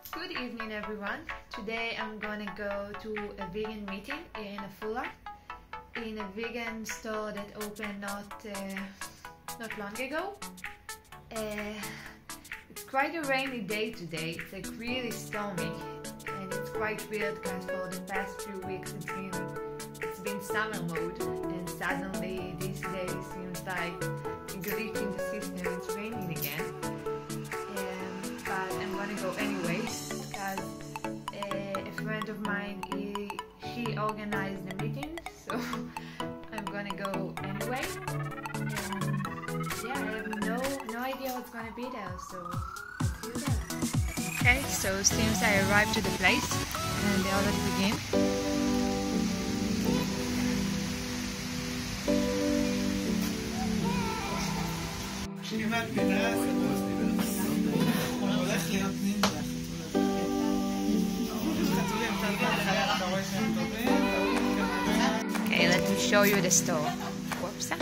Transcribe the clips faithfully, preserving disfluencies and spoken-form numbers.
Good evening everyone. Today I'm gonna go to a vegan meeting here in Afula, in a vegan store that opened not uh, not long ago. Uh, it's quite a rainy day today. It's like really stormy, and it's quite weird because for the past few weeks it's been it's been summer mode, and suddenly these days seems like a glitch in the system. It's raining again. But I'm gonna go anyways because uh, a friend of mine, he, she organized the meeting, so I'm gonna go anyway. And yeah, I have no no idea what's gonna be there, so let's do that. Okay, so since I arrived to the place and they already begin. Okay, let me show you the store. Whoops.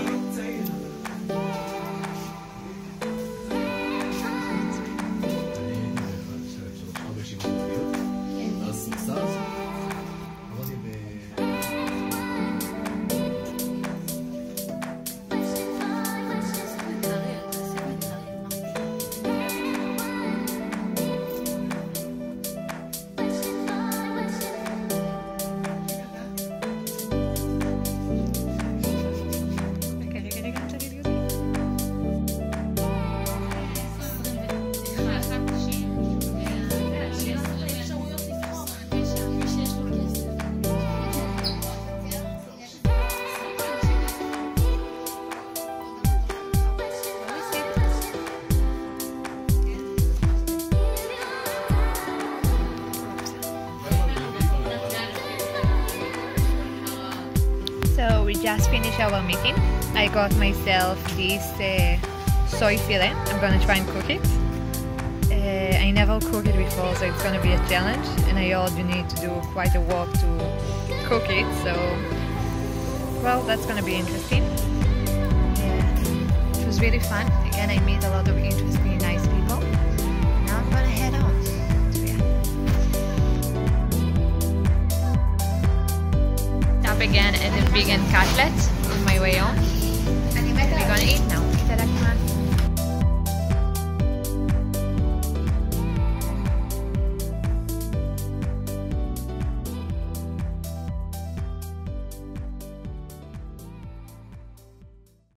So we just finished our meeting. I got myself this uh, soy fillet. I'm gonna try and cook it. Uh, I never cooked it before, so it's gonna be a challenge. And I heard you need to do quite a work to cook it. So, well, that's gonna be interesting. Yeah, it was really fun. Again, I met a lot of interesting, nice people. Now I'm gonna head on. Again at the vegan cutlet on my way home. We're gonna eat now.